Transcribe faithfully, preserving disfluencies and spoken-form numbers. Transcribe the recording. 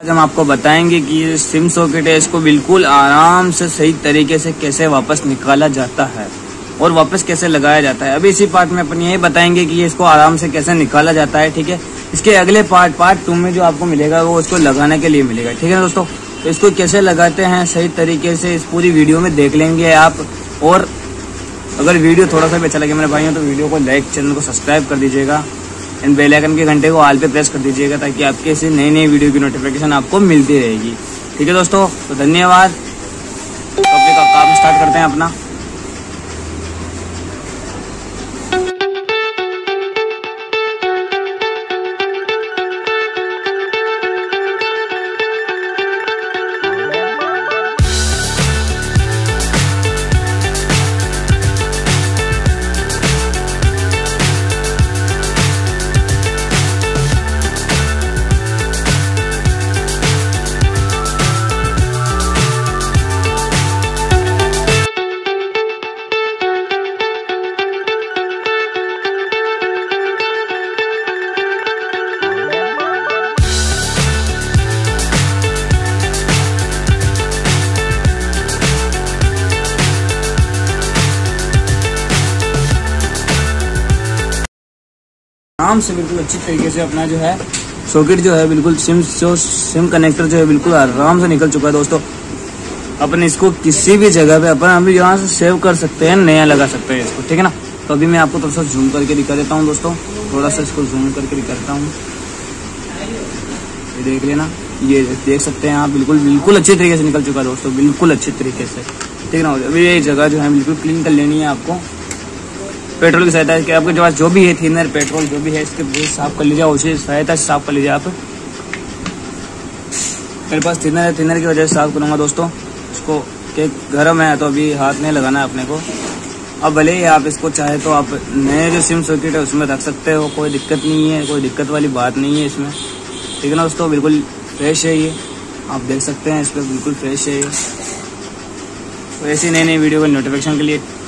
आज हम आपको बताएंगे कि ये सिम सॉकेट है, इसको बिल्कुल आराम से सही तरीके से कैसे वापस निकाला जाता है और वापस कैसे लगाया जाता है। अभी इसी पार्ट में अपन यही बताएंगे कि ये इसको आराम से कैसे निकाला जाता है। ठीक है, इसके अगले पार्ट पार्ट टू में जो आपको मिलेगा वो इसको लगाने के लिए मिलेगा। ठीक है दोस्तों, तो इसको कैसे लगाते हैं सही तरीके से इस पूरी वीडियो में देख लेंगे आप। और अगर वीडियो थोड़ा सा भी अच्छा लगे मेरे भाइयों तो वीडियो को लाइक, चैनल को सब्सक्राइब कर दीजिएगा एंड बेल आइकन के घंटे को ऑल पे प्रेस कर दीजिएगा ताकि आपके ऐसी नई नई वीडियो की नोटिफिकेशन आपको मिलती रहेगी। ठीक है दोस्तों, तो धन्यवाद। तो अपने का काम स्टार्ट करते हैं अपना। आराम से बिल्कुल अच्छी तरीके से अपना जो है सॉकेट जो है बिल्कुल सिम जो सिम कनेक्टर जो है बिल्कुल आराम से निकल चुका है दोस्तों। अपन इसको किसी भी जगह पे अपन अभी यहाँ से सेव कर सकते हैं, नया लगा सकते हैं इसको। ठीक है ना, तो अभी मैं आपको थोड़ा सा जूम करके दिखा देता हूँ दोस्तों। थोड़ा सा इसको जूम करके दिखाता हूँ, ये देख लेना, ये देख सकते हैं आप। बिल्कुल बिल्कुल अच्छी तरीके से निकल चुका है दोस्तों, बिल्कुल अच्छी तरीके से। ठीक है ना, अभी ये जगह जो है बिल्कुल क्लीन कर लेनी है आपको पेट्रोल की सहायता है कि आपके पास जो भी है थिनर पेट्रोल जो भी है इसके साफ कर लीजिए, उसी सहायता से साफ कर लीजिए आप। मेरे पास थिनर है, थिनर की वजह से साफ करूँगा दोस्तों इसको। कि गर्म है तो अभी हाथ नहीं लगाना है अपने को। अब भले ही आप इसको चाहे तो आप नए जो सिम सॉकेट है उसमें रख सकते हो, कोई दिक्कत नहीं है, कोई दिक्कत वाली बात नहीं है इसमें। ठीक है ना दोस्तों, बिल्कुल फ्रेश है ये, आप देख सकते हैं इस पर बिल्कुल फ्रेश है ये। तो ऐसी नई नई वीडियो का नोटिफिकेशन के लिए